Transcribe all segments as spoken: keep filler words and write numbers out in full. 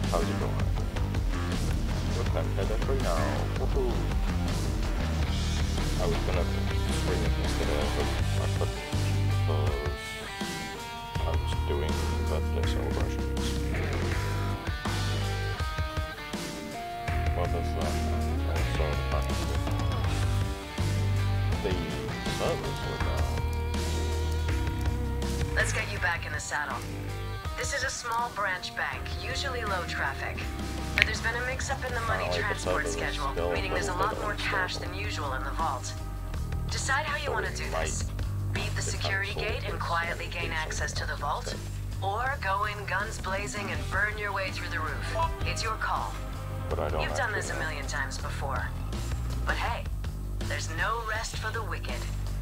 How's it going? We're playing Payday three now. Woohoo! I was gonna stream it yesterday, but I couldn't because I was doing birthday celebrations. What is that? Also, the fact that the servers were down. Let's get you back in the saddle. This is a small branch bank, usually low traffic. But there's been a mix-up in the money Oh, transport schedule, meaning there's a lot more cash than usual in the vault. Decide how you want to do this. Beat the security gate and quietly gain access to the vault, or go in guns blazing and burn your way through the roof. It's your call. But I don't You've done this a know. million times before. But hey, there's no rest for the wicked.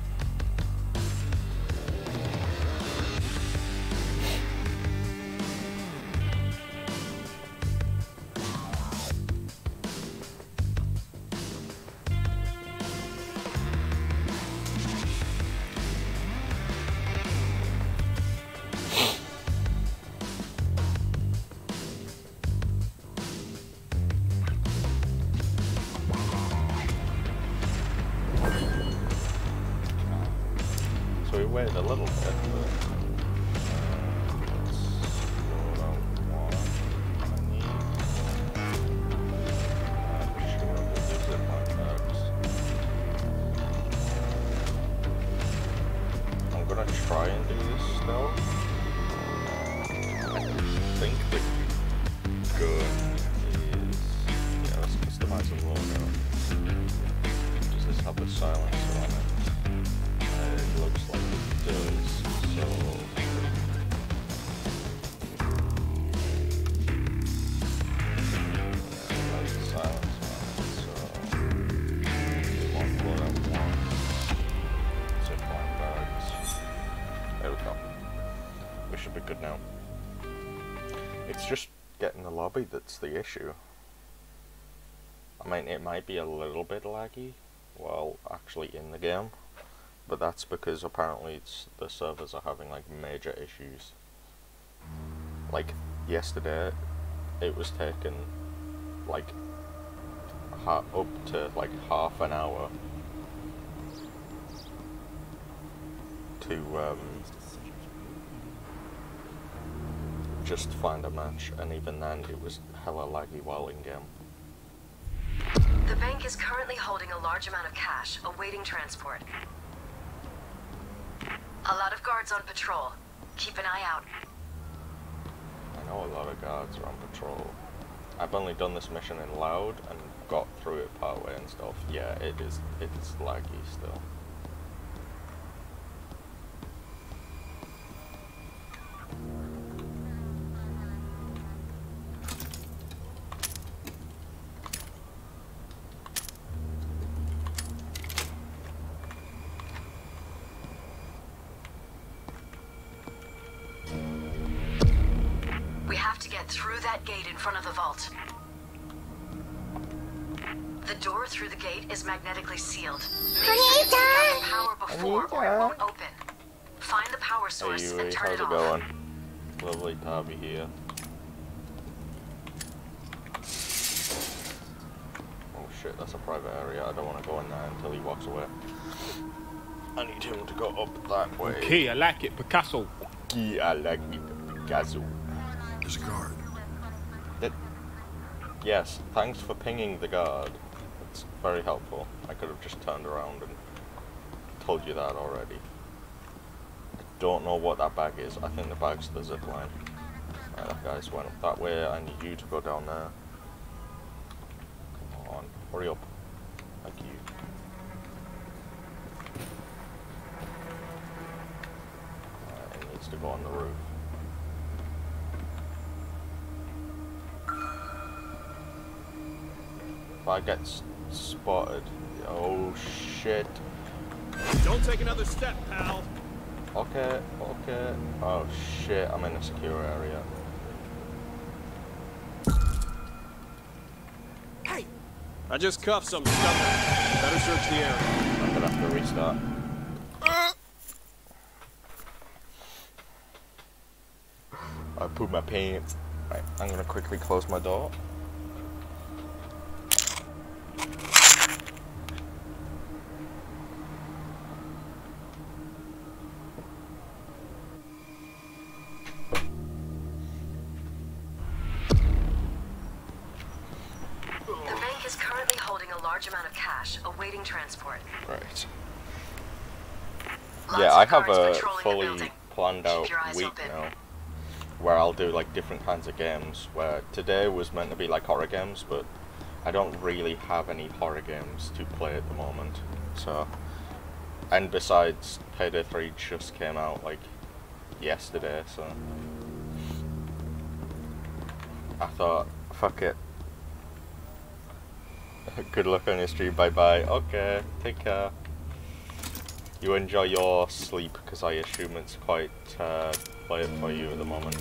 So we waited a little bit, but uh, let's roll out one. I need. I'm sure we'll do zip line bags. I'm gonna try and do this still. I think the gun is. Yeah, let's customize the logo. Does this have a silencer on it? It looks like it does, so yeah, that's the silence on it, so we won't blow that one. Zip line bags. There we go. We should be good now. It's just getting the lobby that's the issue. I mean, it might be a little bit laggy while actually in the game. But that's because apparently it's the servers are having like major issues. Like yesterday, it was taking like ha up to like half an hour to um, just find a match, and even then it was hella laggy while in game. The bank is currently holding a large amount of cash, awaiting transport. A lot of guards on patrol. Keep an eye out. I know a lot of guards are on patrol. I've only done this mission in loud and got through it partway and stuff. Yeah, it is. It's laggy still. We have to get through that gate in front of the vault. The door through the gate is magnetically sealed. Make sure you take out the power before or it won't open. Find the power source Hey, and Yui, turn how's it it off. going? Lovely to have you here. Oh shit, that's a private area. I don't want to go in there until he walks away. I need him to go up that way. Okay, I like it, Picasso. Okay, I like it, Picasso. There's a guard. That, yes, thanks for pinging the guard. It's very helpful. I could have just turned around and told you that already. I don't know what that bag is. I think the bag's the zip line. Right, that guy's went up that way. I need you to go down there. Come on, hurry up. Thank you. Right, it needs to go on the roof. If I get s spotted, oh shit. Don't take another step, pal. Okay, okay. Oh shit, I'm in a secure area. Hey! I just cuffed some stuff. Better search the area. I'm gonna have to restart. I pooped my pants. I Right, I'm gonna quickly close my door. The bank is currently holding a large amount of cash, awaiting transport. Right. Lots Yeah, of I have guards a patrolling the fully building. planned out Keep your eyes week open. now, where I'll do like different kinds of games, where today was meant to be like horror games, but I don't really have any horror games to play at the moment, so, and besides, Payday three just came out like yesterday, so I thought, fuck it. Good luck on your stream, bye bye. Okay, take care. You enjoy your sleep, because I assume it's quite uh, late for you at the moment.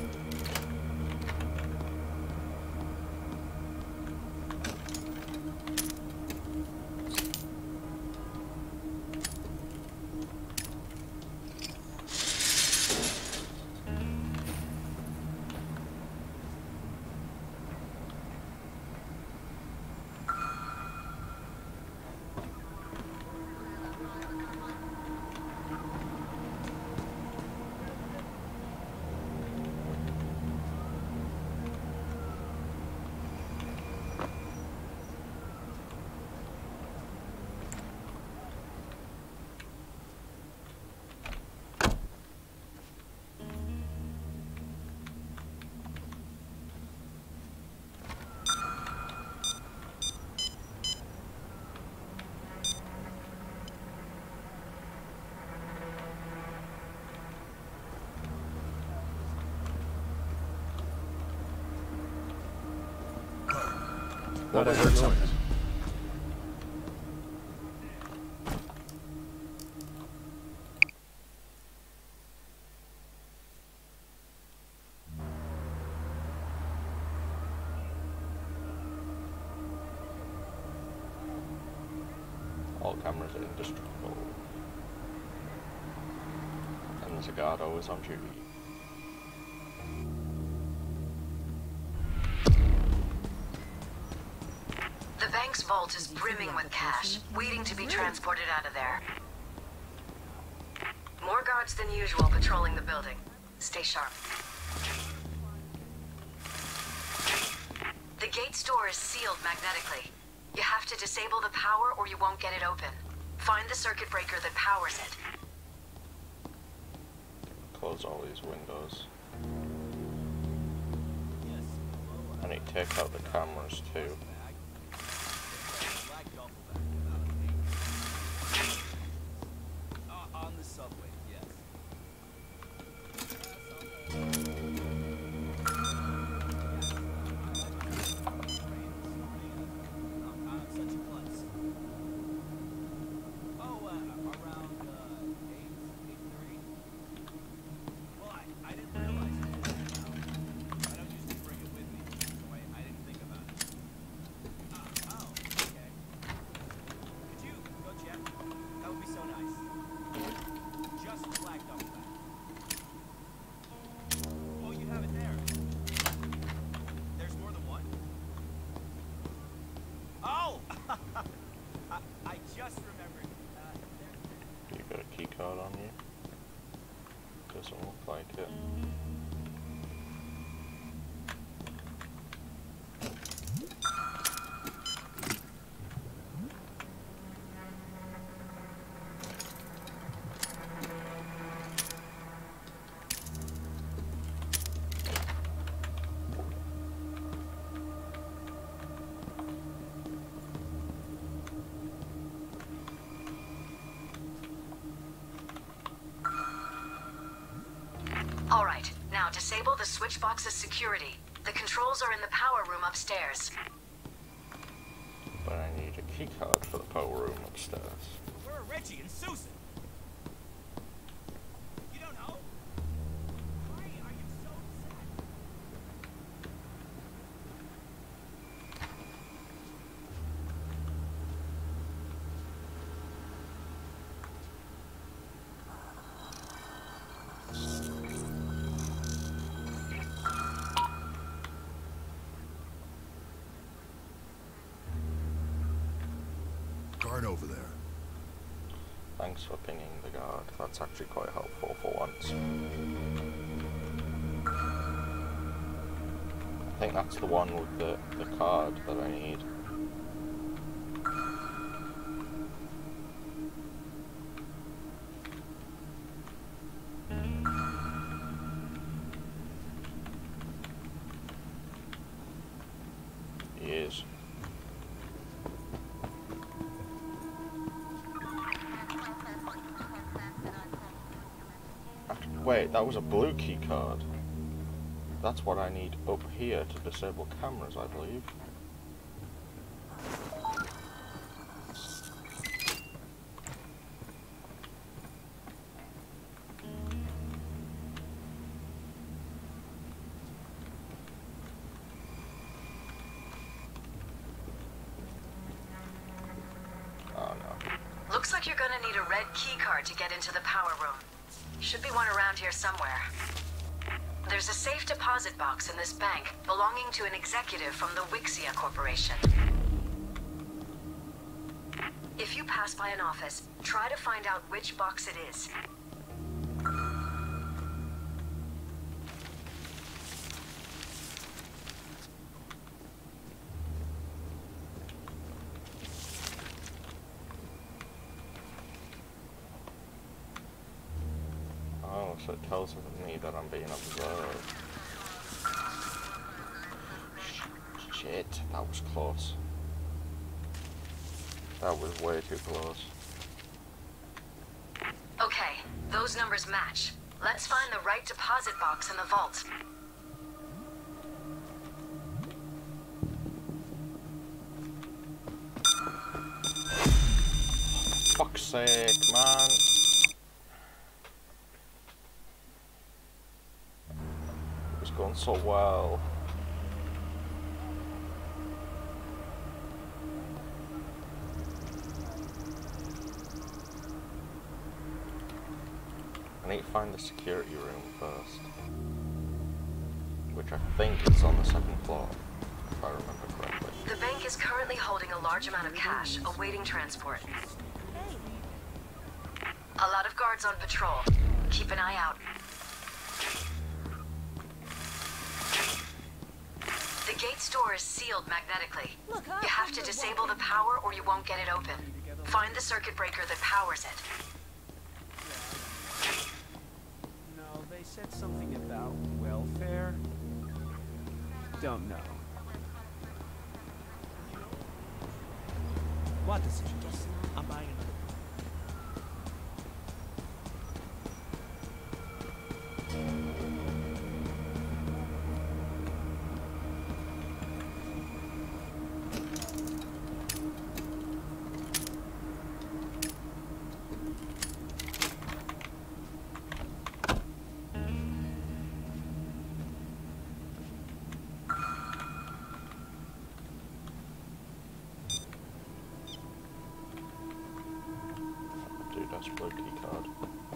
Thought I heard something. All cameras are indestructible. And there's a guard always on duty. The bank's vault is brimming with cash, waiting to be transported out of there. More guards than usual patrolling the building. Stay sharp. The gate's door is sealed magnetically. You have to disable the power or you won't get it open. Find the circuit breaker that powers it. Close all these windows. I need to take out the cameras too. On the subway, yes. I'm such a klutz. Oh, uh, around uh, eight, eight thirty. Well, I, I didn't realize it. I don't usually bring it with me, so I, I didn't think about it. Uh, oh, okay. Could you go check? That would be so nice. Just flagged up that. Oh, you have it there. There's more than one? Oh! I, I just remembered. Uh, there, You got a key card on you? Doesn't look like it. All right, now disable the switch box's security. The controls are in the power room upstairs. But I need a key card for the power room upstairs. where are Richie and Susan? You don't know? Why are you so sad? Thanks for pinging the guard. That's actually quite helpful for once. I think that's the one with the, the card that I need. He is. Wait, that was a blue key card. That's what I need up here to disable cameras, I believe. Oh no. Looks like you're gonna need a red key card to get into the power room. Should be one around here somewhere. There's a safe deposit box in this bank belonging to an executive from the Wixia Corporation. If you pass by an office, try to find out which box it is. Oh, so it tells me that I'm being observed. Shit, that was close. That was way too close. Okay, those numbers match. Let's find the right deposit box in the vault. Fuck's sake, man. It was going so well. I need to find the security room first, which I think is on the second floor, if I remember correctly. The bank is currently holding a large amount of cash, awaiting transport. A lot of guards on patrol. Keep an eye out. The gate's door is sealed magnetically. You have to disable the power or you won't get it open. Find the circuit breaker that powers it. No, they said something about welfare. Don't know. What decision? I'm buying another. Dude, that's a blue key card.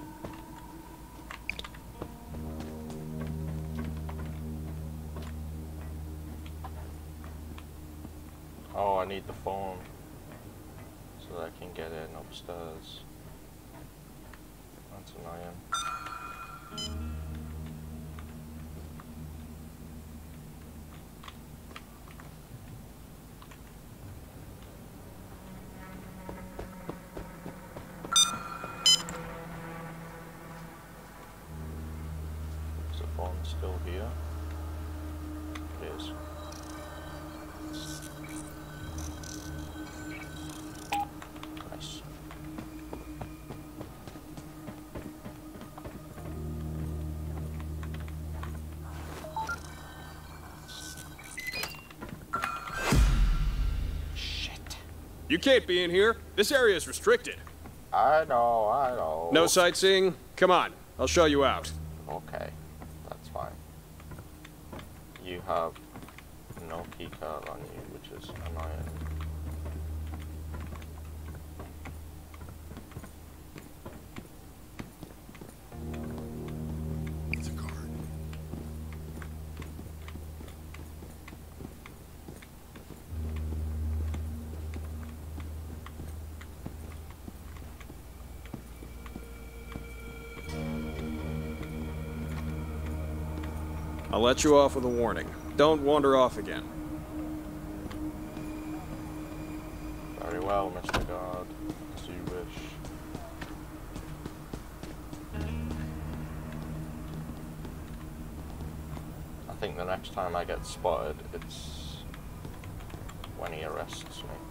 Oh, I need the phone so that I can get in upstairs. That's annoying. Is the phone still here? It is. Nice. Shit. You can't be in here. This area is restricted. I know, I know. No sightseeing? Come on, I'll show you out. Okay, that's fine. You have no key card on you, which is annoying. It's a card. I'll let you off with a warning. Don't wander off again. Very well, Mister Guard. As you wish. I think the next time I get spotted, it's when he arrests me.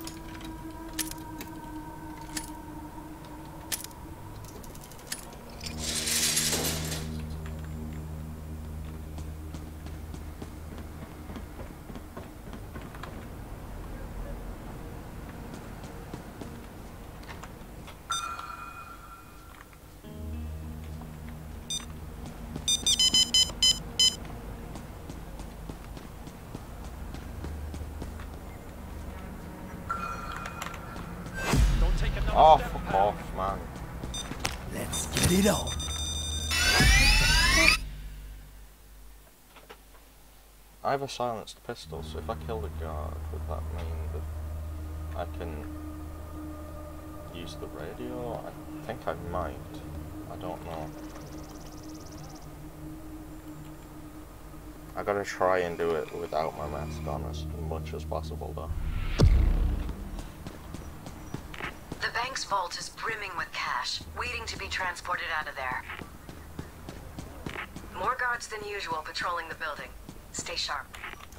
Oh, fuck off, man. Let's get it on. I have a silenced pistol, so if I kill the guard, would that mean that I can use the radio? I think I might. I don't know. I gotta try and do it without my mask on as much as possible, though. The bank's vault is brimming with cash, waiting to be transported out of there. More guards than usual patrolling the building. Stay sharp.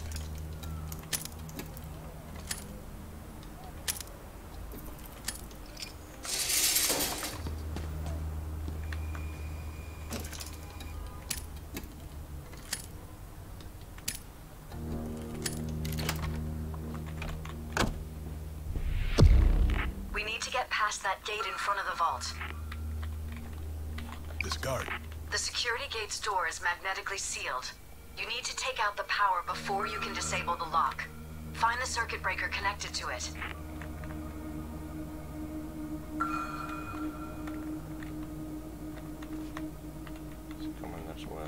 We need to get past that gate in front of the vault. This guard. The security gate's door is magnetically sealed. You need to take out the power before you can disable the lock. Find the circuit breaker connected to it. It's coming this way.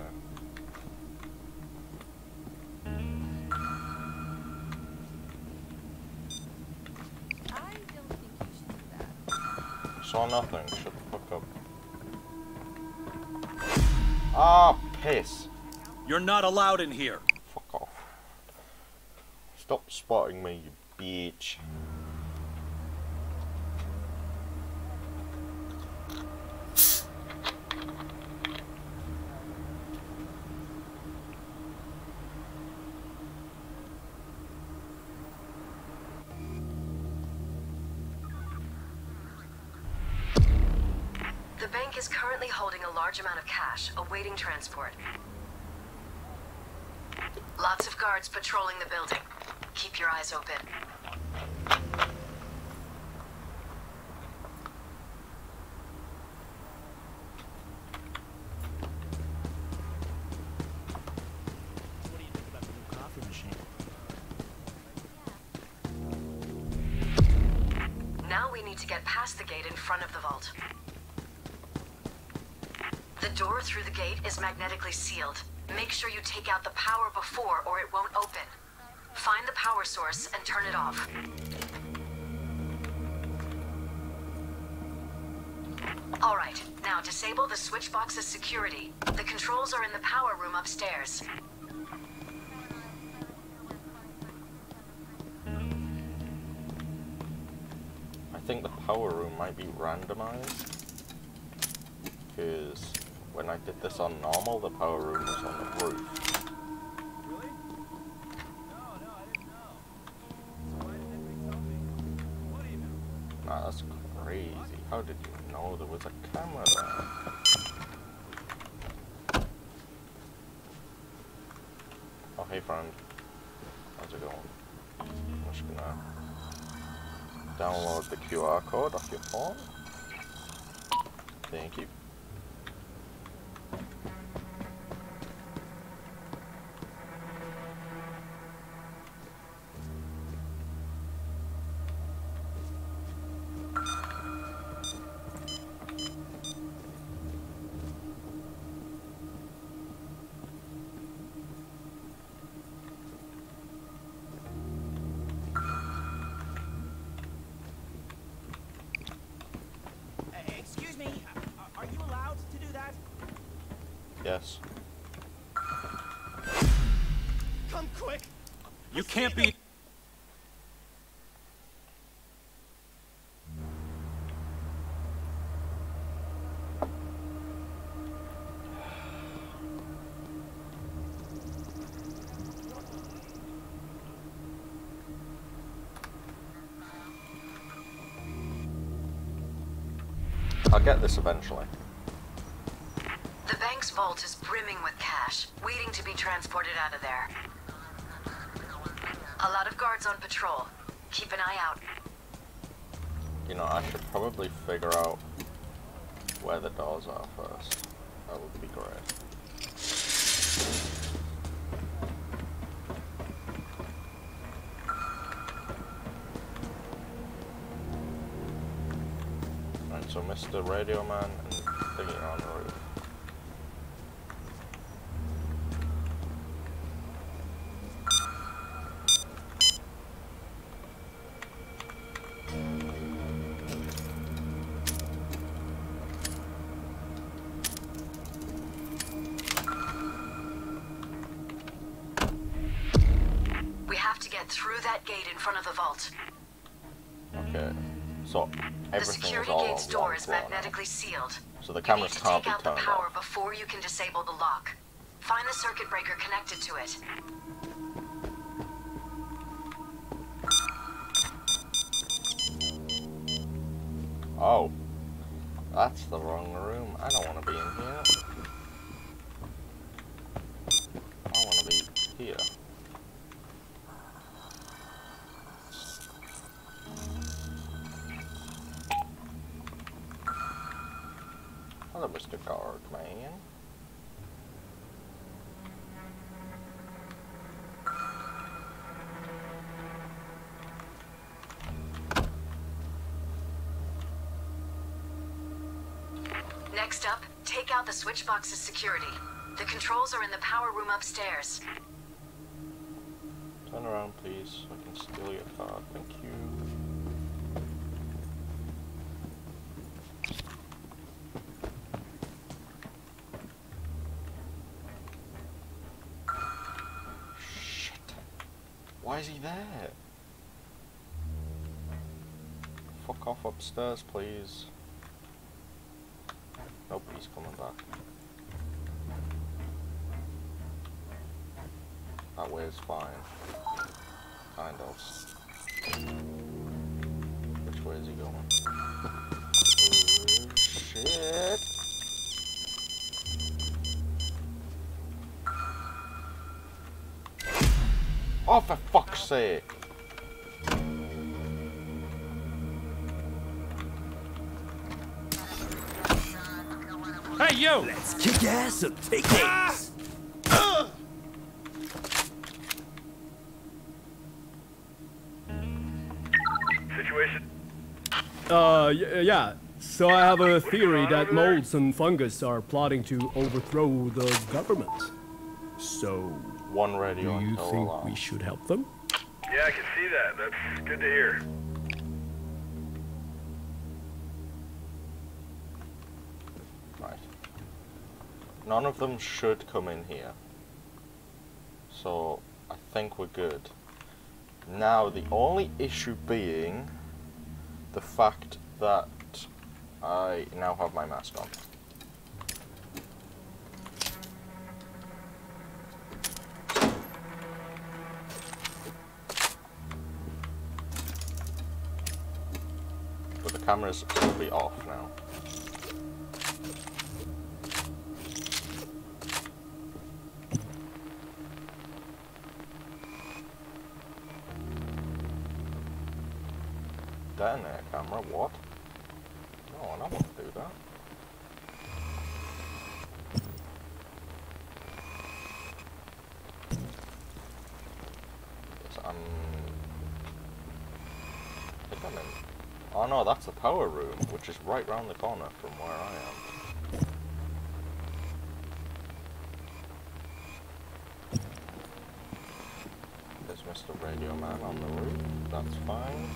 I don't think you should do that. Saw nothing. Shut the fuck up. Ah, piss. You're not allowed in here. Fuck off. Stop spotting me, you bitch. The bank is currently holding a large amount of cash, awaiting transport. Lots of guards patrolling the building. Keep your eyes open. What do you think about the new coffee machine? Now we need to get past the gate in front of the vault. The door through the gate is magnetically sealed. Make sure you take out the power before or it won't open. Find the power source and turn it off. All right, now disable the switch box's security. The controls are in the power room upstairs. I think the power room might be randomized. Because when I did this on normal, the power room was on the roof. Really? No, no, I didn't know. So why didn't they tell me? What do you know? Nah, that's crazy. How did you know there was a camera there? Oh, hey friend. How's it going? I'm just gonna download the Q R code off your phone. Thank you. Hey, excuse me, are, are you allowed to do that? Yes. You can't be... I'll get this eventually. The bank's vault is brimming with cash, waiting to be transported out of there. A lot of guards on patrol. Keep an eye out. You know, I should probably figure out where the doors are first. That would be great. Right, so Mister Radio Man and thingy on the roof. Through that gate in front of the vault. Okay, so The everything is security all gate's on door one is floor now. magnetically sealed. So the You need cameras to can't take be out the turned power off. before you can disable the lock. Find the circuit breaker connected to it. Oh, that's the wrong room. I don't want to be in here. I want to be here. Hello, Mister Guardman. Next up, take out the switch box's security. The controls are in the power room upstairs. Turn around, please, so I can steal your card. Thank you. Shit. Why is he there? Fuck off upstairs, please. Nope, he's coming back. That way is fine. Kind of. Which way is he going? Oh, shit! Oh, for fuck's sake! Hey, you! Let's kick ass and take names. Situation? Uh, y- yeah. So I have a theory that molds and fungus are plotting to overthrow the government. So, One radio do you until think alarm. we should help them? Yeah, I can see that. That's good to hear. Right. None of them should come in here. So, I think we're good. Now, the only issue being the fact that I now have my mask on. But the cameras will be off now. Down there, camera, what? No, I don't want to do that. Yes, I'm... I think I'm in... Oh no, that's the power room, which is right round the corner from where I am. There's Mister Radio Man on the roof, that's fine.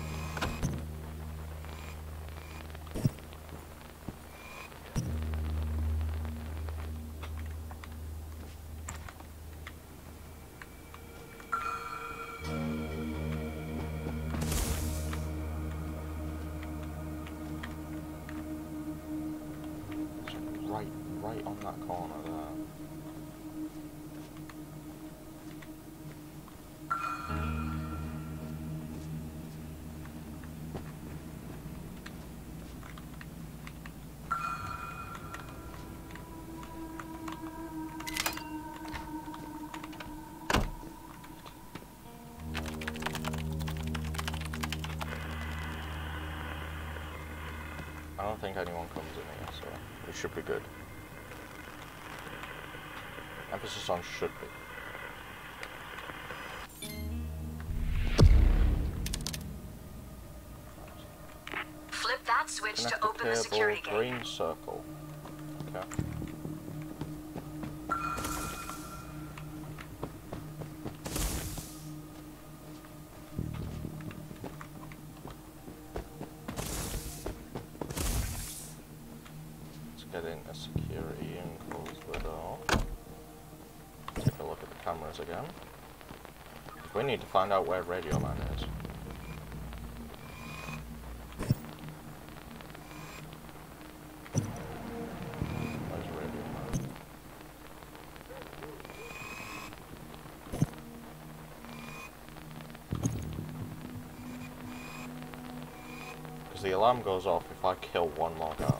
right on that corner there. I don't think anyone comes in here, so we should be good. Emphasis on should be. Flip that switch Connect to open the security cable, gate. green circle. Okay. Get into security and close the door. Take a look at the cameras again. We need to find out where Radio Man is. Where's Radio Man? Because the alarm goes off if I kill one more guard.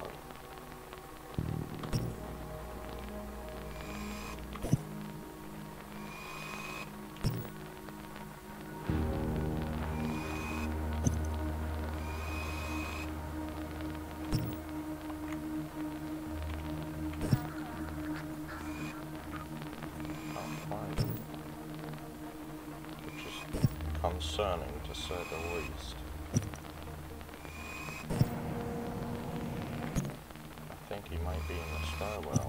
Concerning, to say the least. I think he might be in the stairwell.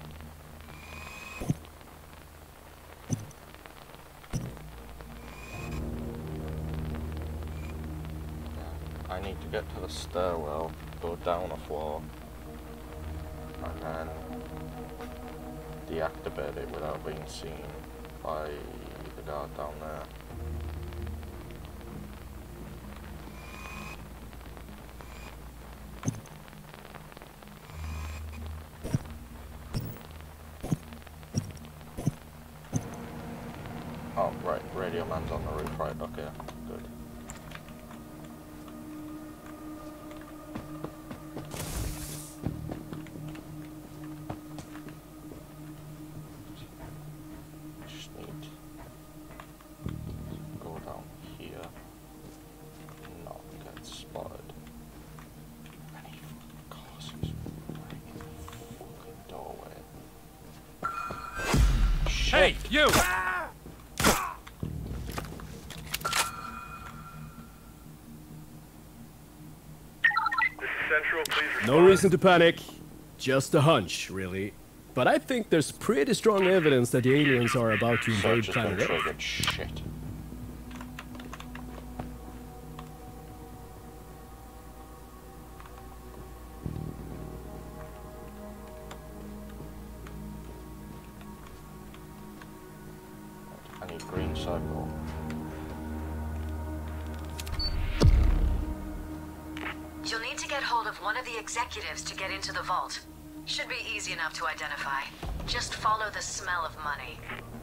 Yeah, I need to get to the stairwell, go down a floor, and then deactivate it without being seen by the guard down there. Oh, right, Radio Man's on the roof, right, okay, good. Just need to go down here and not get spotted. And he of course he's right in the fucking doorway. Shit! Hey, you! Central, please respond. No reason to panic. Just a hunch, really. But I think there's pretty strong evidence that the aliens are about to invade Search has been planet Earth. triggered. Shit. I need green circle. You'll need to get hold of one of the executives to get into the vault. Should be easy enough to identify. Just follow the smell of money.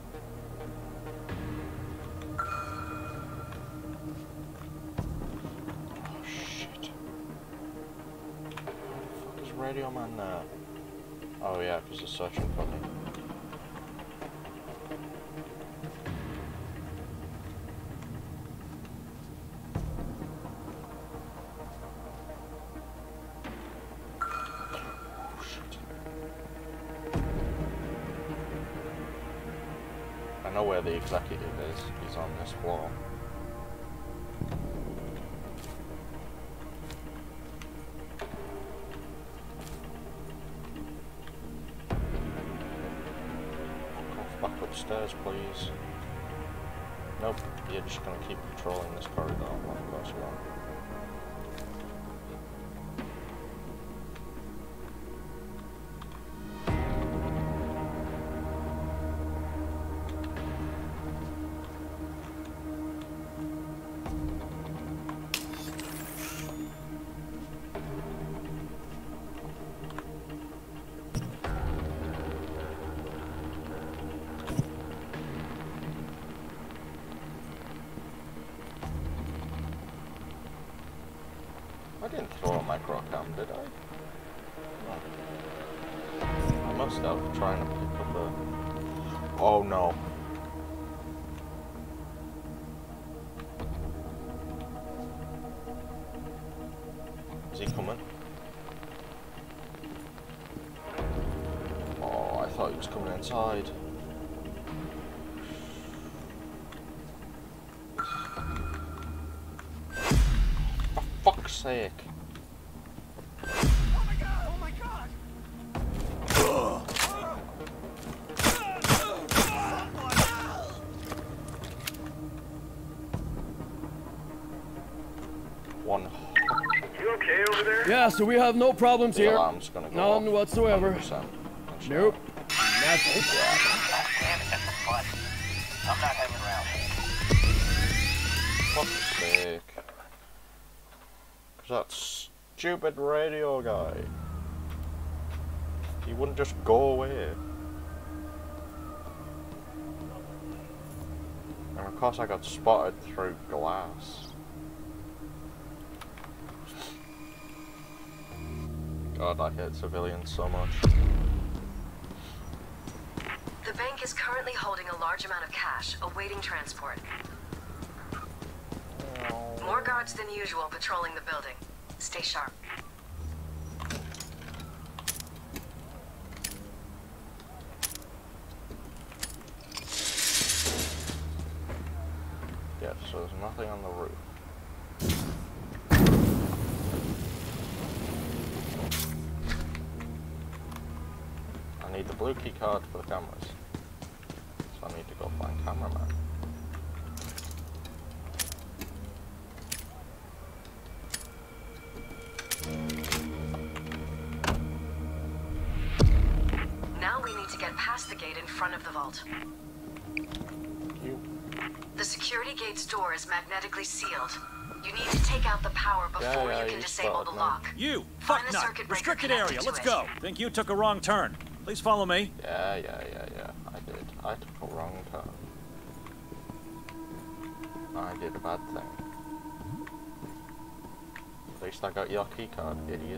Oh shit. Where the fuck is Radio Man there? Oh yeah, because they're searching for me. I know where the executive is. He's on this floor. Fuck off back upstairs, please. Nope, you're just gonna keep patrolling this corridor. Well, of course you are. didn't throw a micro cam, did I? No. I must have, trying to pick up a... Oh no. Is he coming? Oh, I thought he was coming inside. For fuck's sake. Oh my god! Oh my god! One. You okay over there? Yeah, so we have no problems The here. alarm's gonna go None off. whatsoever. one hundred percent. Nope. Nothing. I'm not hanging around. Fuck's sake. Cause that stupid radio guy. He wouldn't just go away. And of course I got spotted through glass. God, I hate civilians so much. The bank is currently holding a large amount of cash, awaiting transport. More guards than usual patrolling the building. Stay sharp. Yeah, so there's nothing on the roof. I need the blue key card for the cameras. So I need to go find cameraman. Now we need to get past the gate in front of the vault. You. The security gate's door is magnetically sealed. You need to take out the power before Yeah, yeah, you can you disable spotted the me. lock. You, Find the fucknut, circuit breaker restricted connected area, to let's it. go. Think you took a wrong turn. Please follow me. Yeah, yeah, yeah, yeah. I did. I took a wrong turn. I did a bad thing. At least I got your key card, idiot.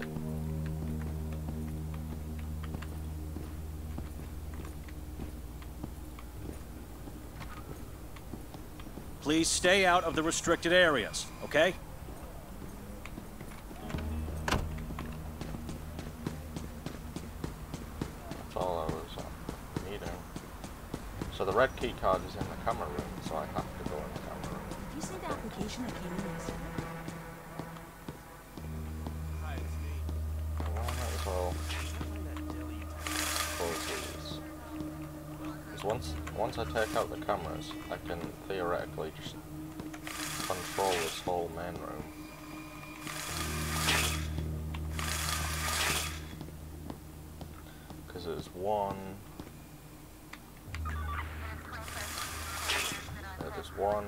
Please stay out of the restricted areas, okay? That's all I was uh, needing. So the red key card is in the camera room, so I have to go in the camera room. Do you see the application that came in yesterday? Hi, it's me. Well, I might as well Find that deli you close these. Because once, once I take out the cameras, I can theoretically just control this whole main room. Because there's one... Yeah, there's one...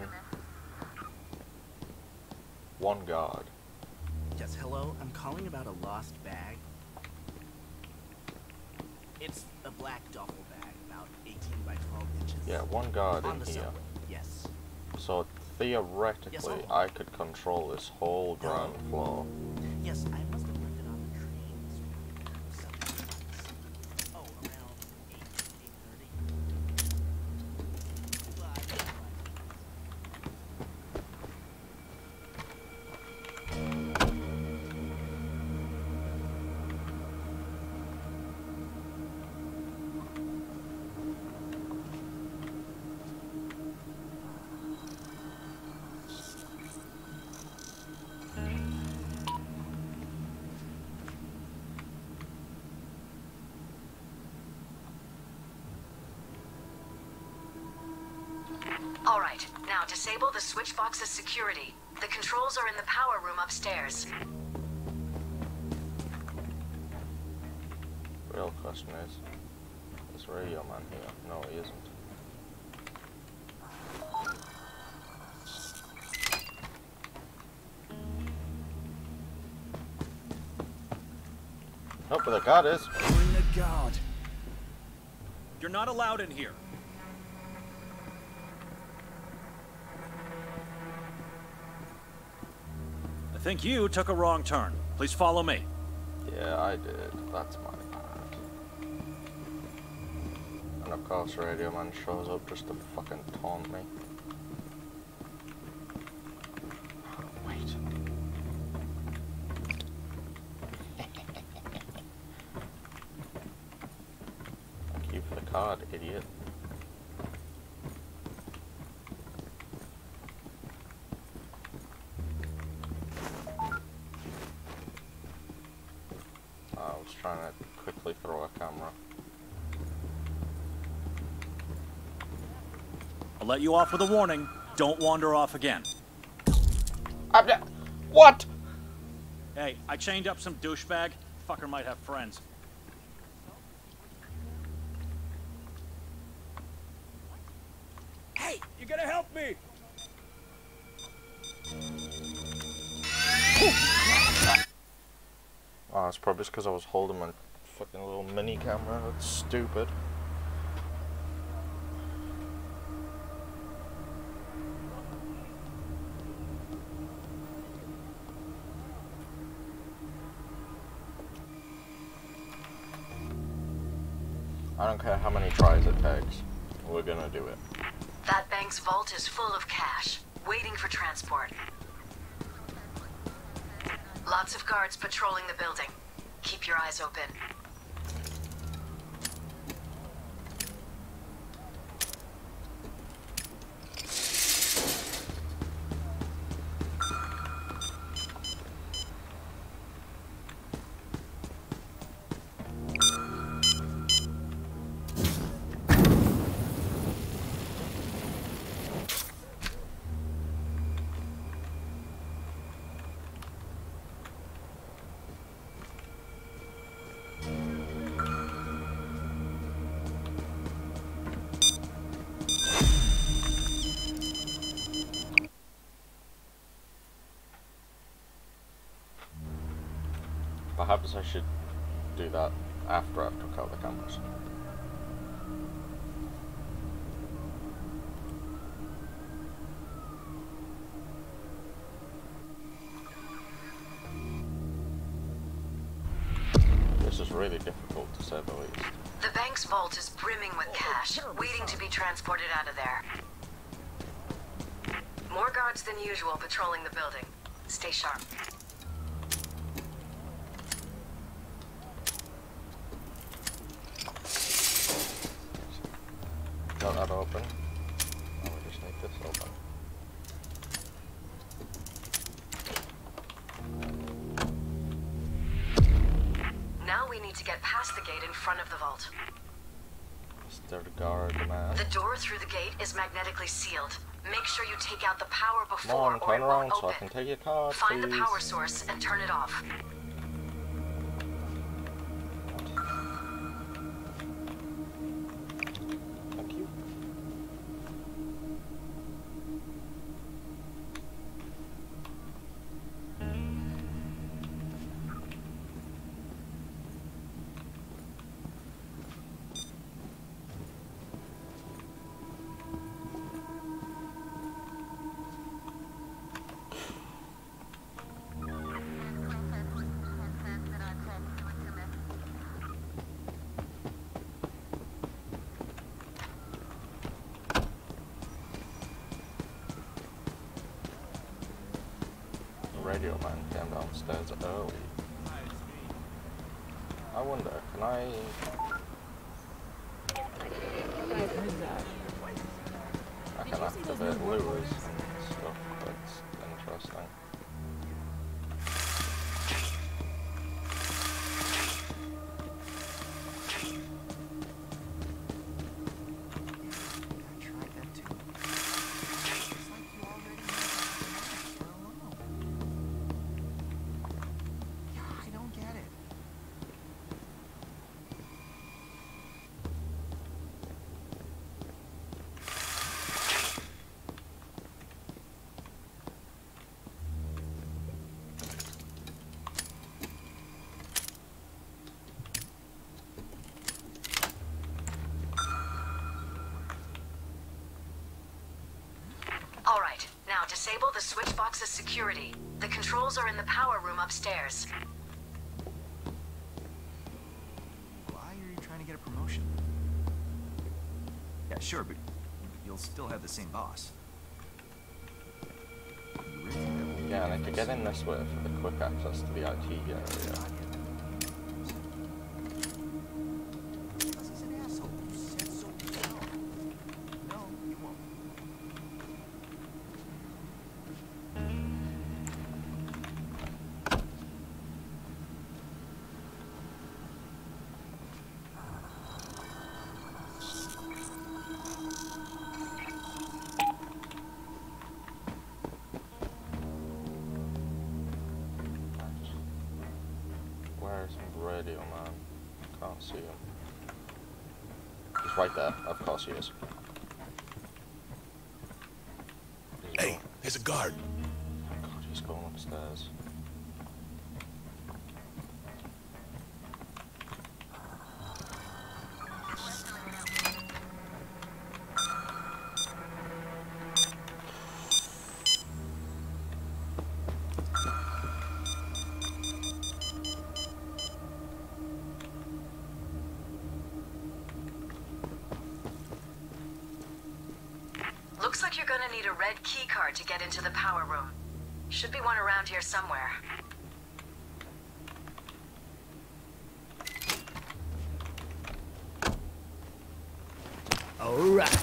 One guard. Yes, hello. I'm calling about a lost bag. It's a black duffel bag, about eighteen by twelve inches. Yeah, one guard On in the here. subway. Yes. So theoretically, Yes, hello. I could control this whole ground floor. Yes, I must have left it on the train this week. Something else. Oh, around eight, eight thirty. Bye. All right, now disable the switch box's security. The controls are in the power room upstairs. Real question is, is Radio Man here? No, he isn't. Oh, but the guard is. Bring the guard. You're not allowed in here. I Think you took a wrong turn. Please follow me. Yeah, I did. That's my bad. And of course, Radio Man shows up just to fucking taunt me. Wait. Thank you for the card, idiot. I was trying to quickly throw a camera. I'll let you off with a warning. Don't wander off again. I'm not- What? Hey, I chained up some douchebag. Fucker might have friends. Hey, you gotta help me! Oh, it's probably just because I was holding my fucking little mini camera. That's stupid. I don't care how many tries it takes. We're gonna do it. That bank's vault is full of cash, waiting for transport. Lots of guards patrolling the building. Keep your eyes open. Perhaps I should do that after I've took out the cameras. This is really difficult to say the least. The bank's vault is brimming with cash, waiting to be transported out of there. More guards than usual patrolling the building. Stay sharp. Got that open. Now we just need this open. Now we need to get past the gate in front of the vault. Is there the guard, man? The door through the gate is magnetically sealed. Make sure you take out the power Come before on, or turn it around won't so I open. can take your card, Find please. the power source and turn it off. Thank you. Radio man came downstairs early. I wonder, can I... I can activate lures and stuff, that's interesting. All right, now disable the switch box's security. The controls are in the power room upstairs. Why are you trying to get a promotion? Yeah, sure, but you'll still have the same boss. You really think that will Yeah, be and I could get in this way for the quick access to the I T area. Because he's an asshole. You said so yourself. No, you won't. Where's the radio, man? Can't see him. He's right there. Of course he is. He's Hey, going- there's a guard. Oh God, he's going upstairs. Looks like you're gonna need a red key card to get into the power room. Should be one around here somewhere. All right.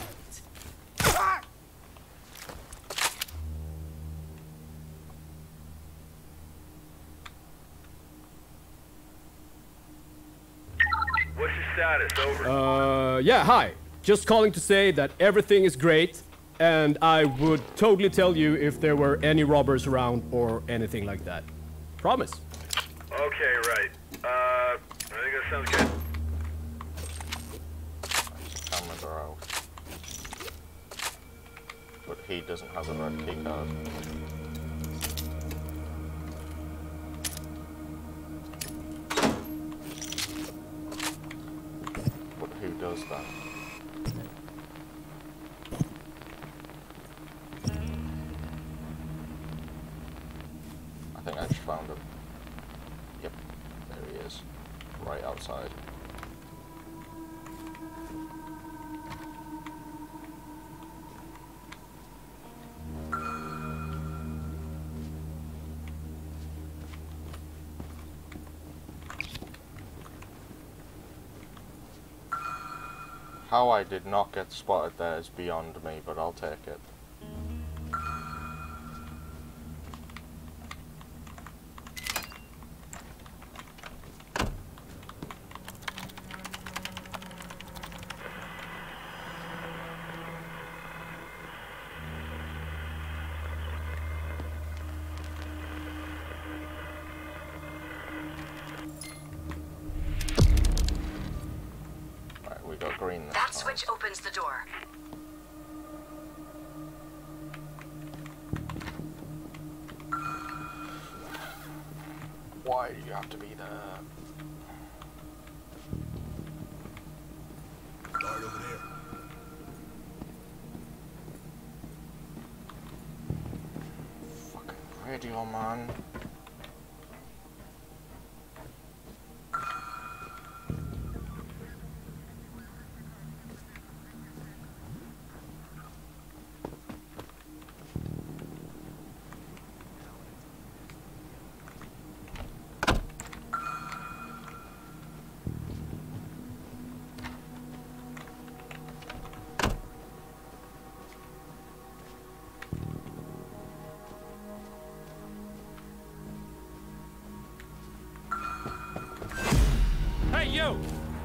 What's your status? Over. Uh, yeah, hi. Just calling to say that everything is great, and I would totally tell you if there were any robbers around or anything like that. Promise. Okay, right. Uh, I think that sounds good. Cameras are out. But he doesn't have a red key card. But who does that? I think I just found him. Yep, there he is. Right outside. How I did not get spotted there is beyond me, but I'll take it. Right, we got green this That time. switch opens the door. Why do you have to be there? Guard over there. Fucking radio, man. Hey, you!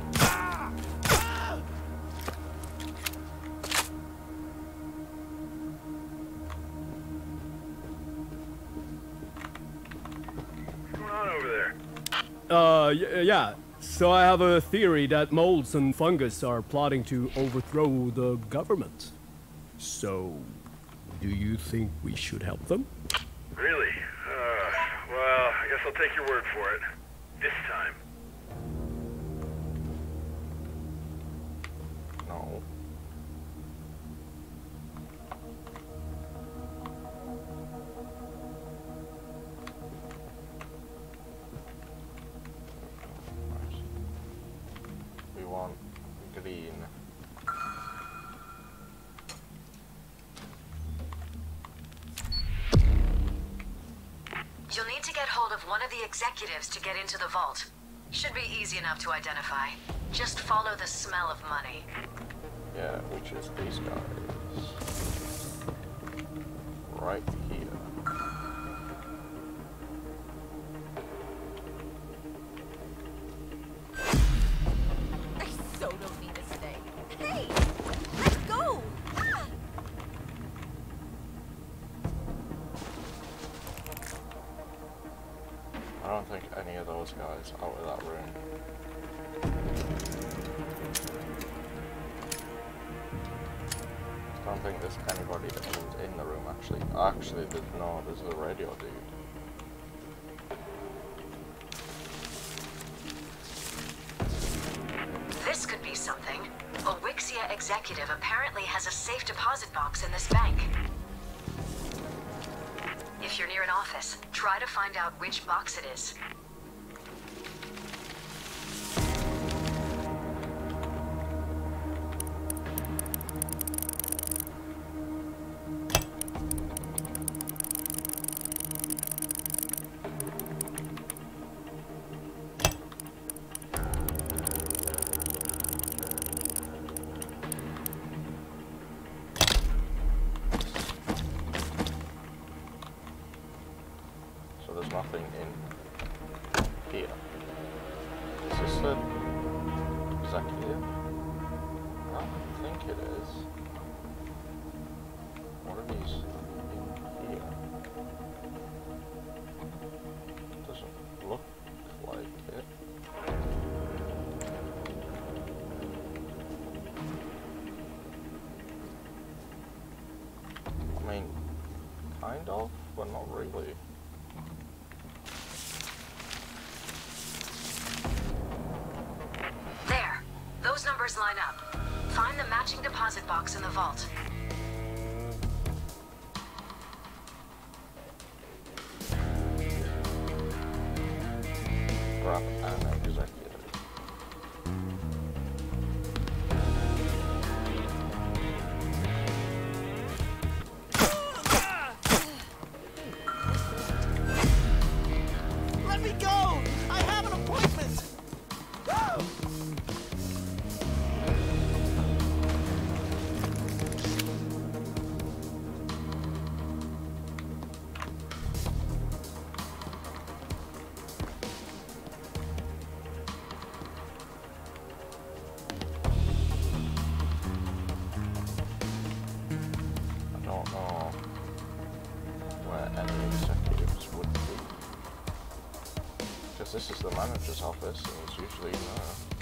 What's going on over there? Uh, y- yeah. So I have a theory that molds and fungus are plotting to overthrow the government. So, do you think we should help them? Really? Uh, well, I guess I'll take your word for it. This time. No. get hold of one of the executives to get into the vault. Should be easy enough to identify. Just follow the smell of money. Yeah, which is these guys. Right here. I so don't need to stay. Hey! Let's go! Ah! I don't think any of those guys out of that room. I don't think there's anybody that was in the room actually. Actually, there's no, there's a radio dude. This could be something. A Wixia executive apparently has a safe deposit box in this bank. If you're near an office, try to find out which box it is. So there's nothing in here. Is this the executive? I don't think it is. What are these in here? Doesn't look like it. I mean, kind of, but not really. There. Those numbers line up. Find the matching deposit box in the vault. Grab an executive. Let me go! I have an appointment! Woo! I don't know where any executives would be. Because this is the manager's office and it's usually there.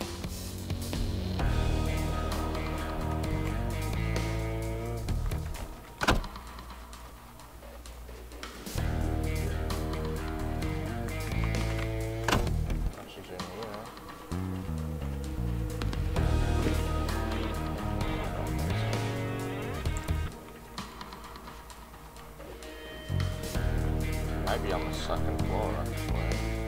She's in here. I don't think so. Maybe on the second floor, actually.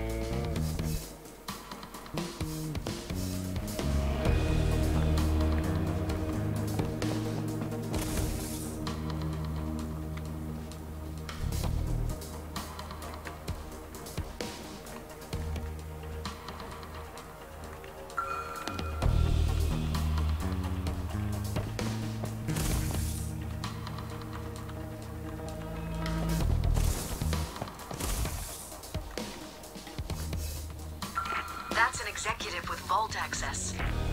That's an executive with vault access.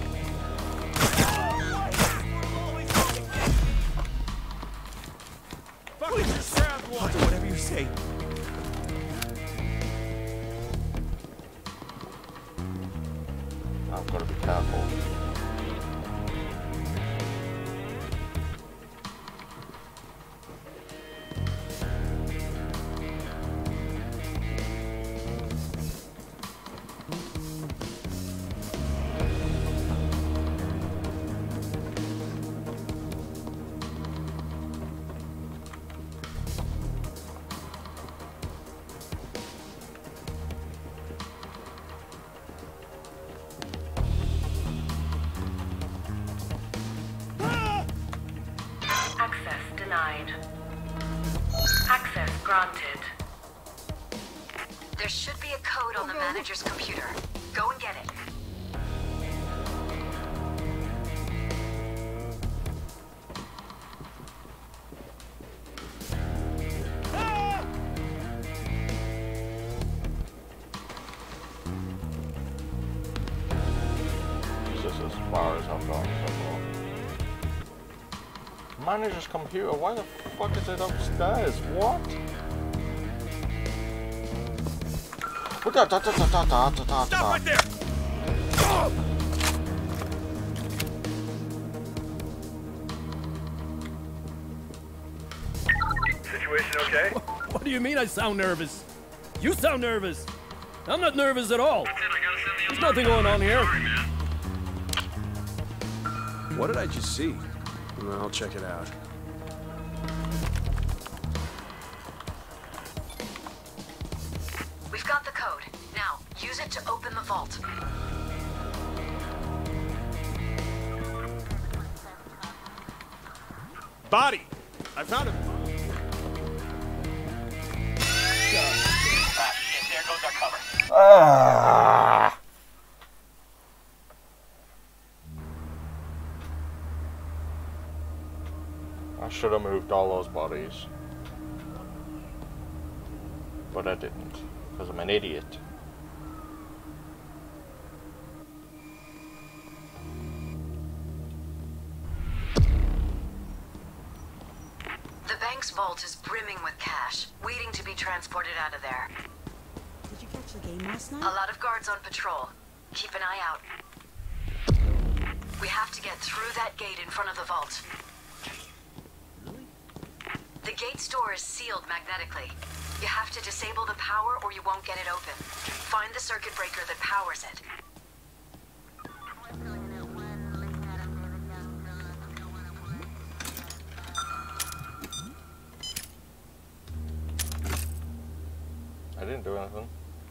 Fucking just grabbed I'll one! do whatever you say. I've got to be careful. Access denied. Access granted. There should be a code on the manager's computer. Go and get it. This is as far as I've gone so far. Manager's computer? Why the fuck is it upstairs? What? Da, da, da, da, da, da, da, Stop right there! Situation okay? What do you mean I sound nervous? You sound nervous. I'm not nervous at all. There's nothing going on here. What did I just see? Well, I'll check it out. We've got the code. Now, use it to open the vault. Body! I found him! Ah, shit, there goes our cover. Ah! I should have moved all those bodies. But I didn't, because I'm an idiot. The bank's vault is brimming with cash, waiting to be transported out of there. Did you catch the game last night? A lot of guards on patrol. Keep an eye out. We have to get through that gate in front of the vault. The gate's door is sealed magnetically. You have to disable the power or you won't get it open. Find the circuit breaker that powers it. I didn't do anything.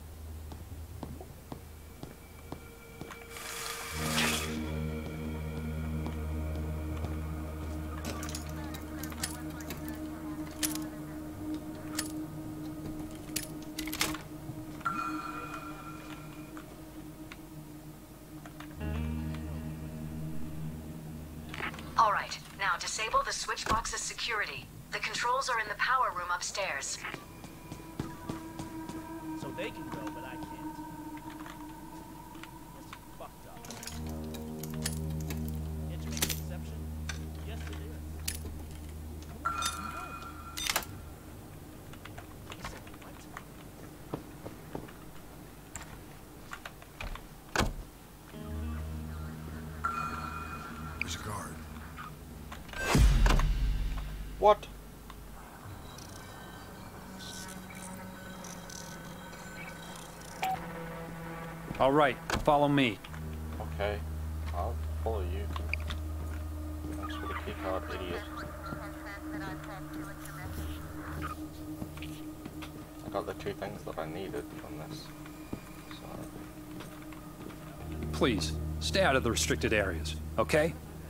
All right, now disable the switch box's security. The controls are in the power room upstairs. So they can go, but I can't. This is fucked up. Can't you make an exception? Yes, it is. He said what? There's a guard. What? All right, follow me. Okay, I'll follow you. Thanks for the keycard, idiot. I got the two things that I needed from this. So. Please, stay out of the restricted areas, okay?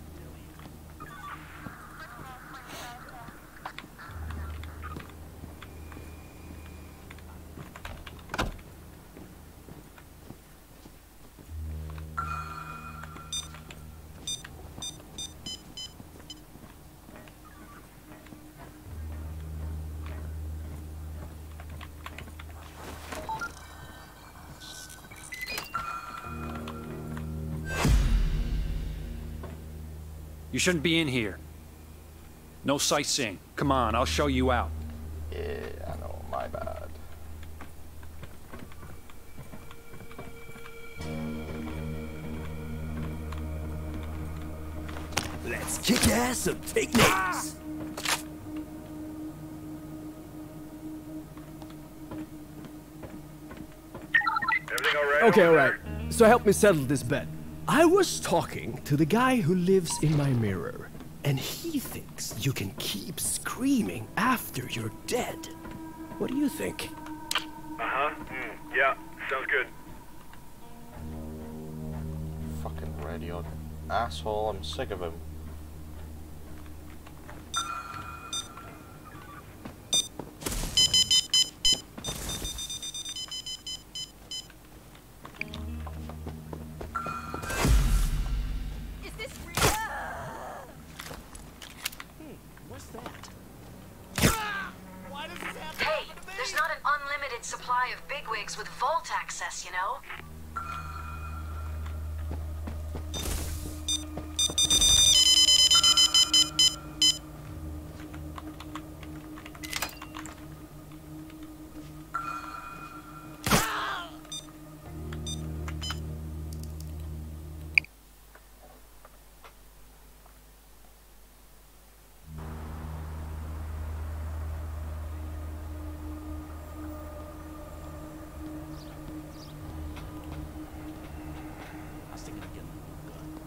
You shouldn't be in here. No sightseeing. Come on, I'll show you out. Yeah, I know, my bad. Let's kick ass and take names. Everything all right? Okay, over alright. there? So help me settle this bet. I was talking to the guy who lives in my mirror, and he thinks you can keep screaming after you're dead. What do you think? Uh-huh. Mm, yeah, sounds good. Fucking radio asshole, I'm sick of him. limited supply of bigwigs with vault access, you know? I was thinking of getting a gun.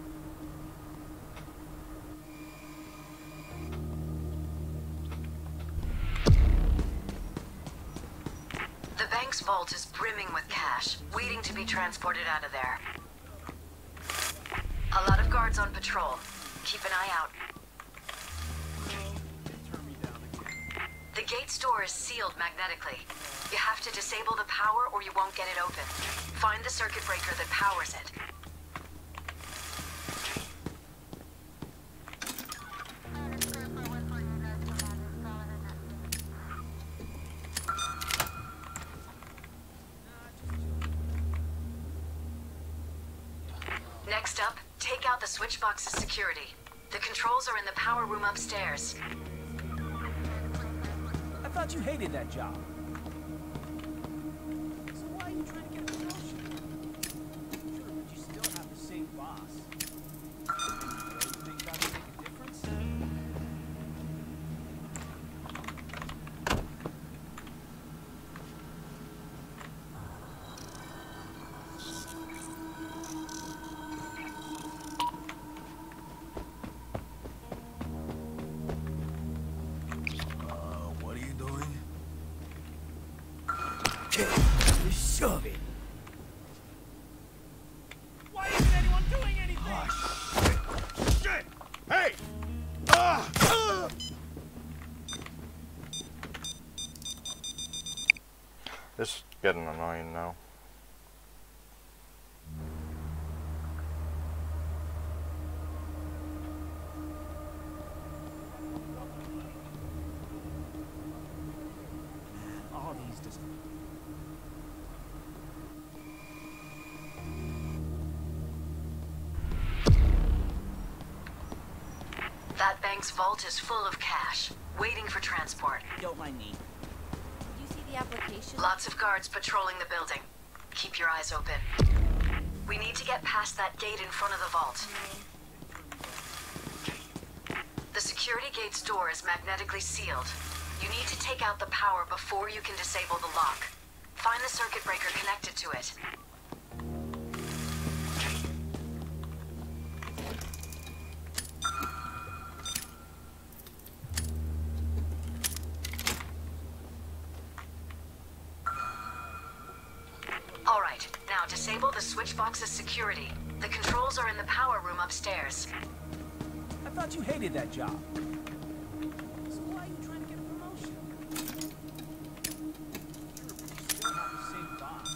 The bank's vault is brimming with cash, waiting to be transported out of there. A lot of guards on patrol. Keep an eye out. The gate's door is sealed magnetically. You have to disable the power or you won't get it open. Find the circuit breaker that powers it. Next up, take out the switch box's security. The controls are in the power room upstairs. I thought you hated that job. So why are you trying to get a promotion? Sure, but you still have the same boss. You think that would make a difference? Shove it. Why isn't anyone doing anything? Oh, shit. Shit. Hey. Ah. Uh. This is getting annoying now. All these just... That bank's vault is full of cash, waiting for transport. Don't mind me. Did you see the application? Lots of guards patrolling the building. Keep your eyes open. We need to get past that gate in front of the vault. The security gate's door is magnetically sealed. You need to take out the power before you can disable the lock. Find the circuit breaker connected to it. All right, now disable the switch box's security. The controls are in the power room upstairs. I thought you hated that job. So why are you trying to get a promotion? Sure, but you still have the same boss.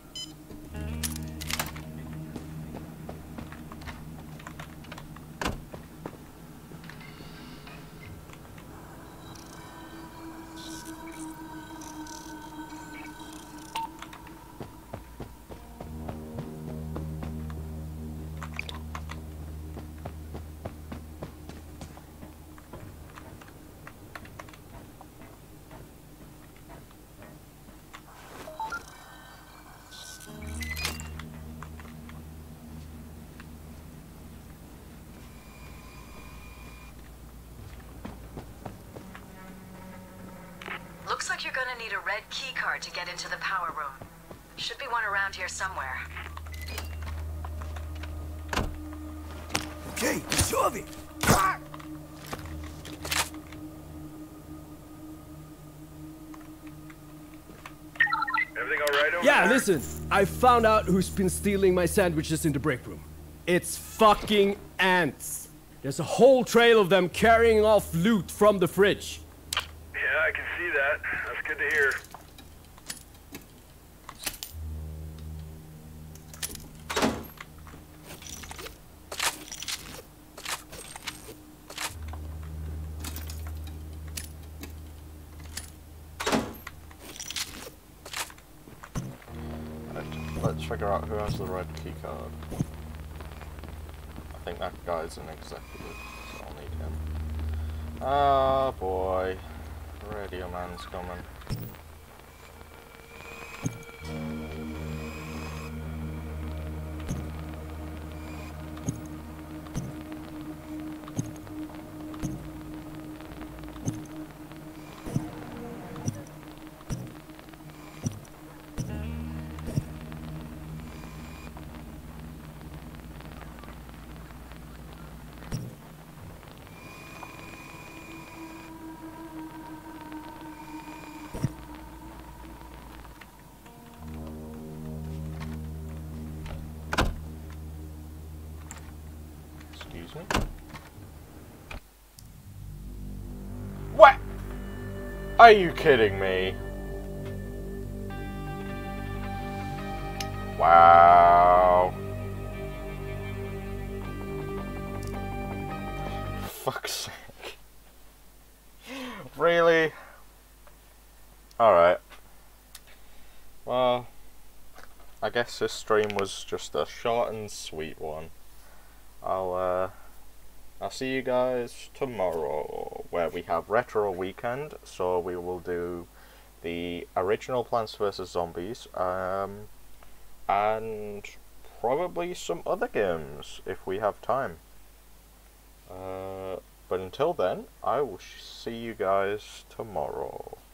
Looks like you're gonna need a red key card to get into the power room. Should be one around here somewhere. Okay, shove it. Everything all right over Yeah, there? listen. I found out who's been stealing my sandwiches in the break room. It's fucking ants. There's a whole trail of them carrying off loot from the fridge. Yeah, I can see that. That's good to hear. Let's figure out who has the red key card. I think that guy's an executive, so I'll need him. Ah, boy. Radio man's coming. Excuse me? What? Are you kidding me? Wow. Fuck's sake. Really? Alright. Well, I guess this stream was just a short and sweet one. I'll uh, I'll see you guys tomorrow, where we have Retro Weekend, so we will do the original Plants versus. Zombies, um, and probably some other games, if we have time. Uh, but until then, I will see you guys tomorrow.